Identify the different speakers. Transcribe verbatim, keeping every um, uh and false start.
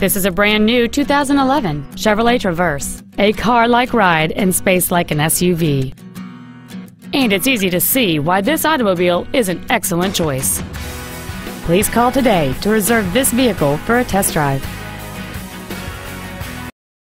Speaker 1: This is a brand new two thousand eleven Chevrolet Traverse, a car-like ride and space like an S U V. And it's easy to see why this automobile is an excellent choice. Please call today to reserve this vehicle for a test drive.